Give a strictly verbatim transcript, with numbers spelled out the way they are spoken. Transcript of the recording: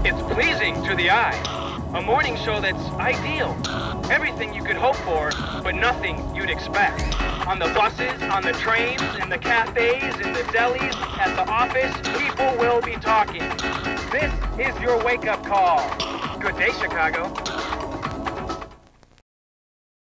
It's pleasing to the eye. A morning show that's ideal. Everything you could hope for, but nothing you'd expect. On the buses, on the trains, in the cafes, in the delis, at the office, people will be talking. This is your wake-up call. Good day, Chicago.